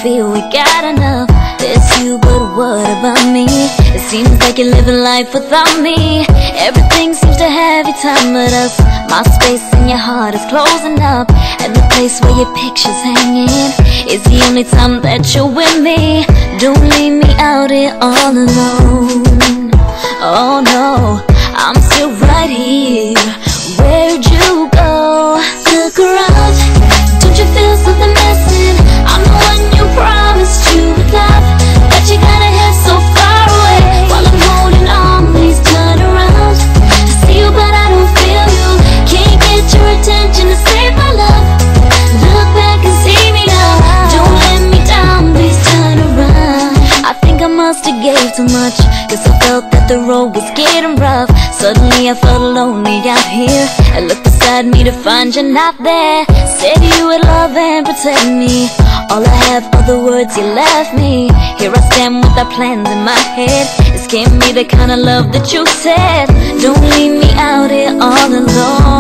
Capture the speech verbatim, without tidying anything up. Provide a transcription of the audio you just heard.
feel we got enough. There's you, but what about me? It seems like you're living life without me. Everything seems to have your time but us. My space in your heart is closing up, and the place where your picture's hanging is the only time that you're with me. Don't leave me out here all alone. Oh no, I'm still right here. Where'd you go? Look around, don't you feel something missing? I'm the one you promised you would love, but you gotta head so far away. While I'm holding on, please turn around. I see you but I don't feel you. Can't get your attention to save my love. Look back and see me now. Don't let me down, please turn around. I think I must have gave too much, cause I felt that the road was getting rough. Suddenly I felt lonely out here. I looked beside me to find you're not there. Said you would love and protect me. All I have are the words you left me. Here I stand with the plans in my head. This can't be the kind of love that you said. Don't leave me out here all alone.